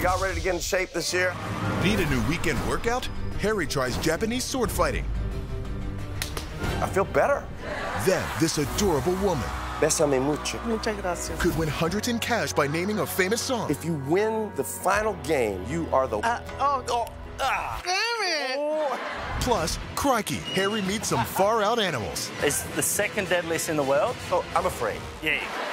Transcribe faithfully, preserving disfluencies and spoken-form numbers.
got ready to get in shape this year. Need a new weekend workout? Harry tries Japanese sword fighting. I feel better. Then this adorable woman Bésame mucho. Muchas gracias. could win hundreds in cash by naming a famous song. If you win the final game, you are the... Uh, oh, oh, ah. damn it! Oh. Plus, crikey, Harry meets some far-out animals. It's the second deadliest in the world. Oh, I'm afraid. Yeah.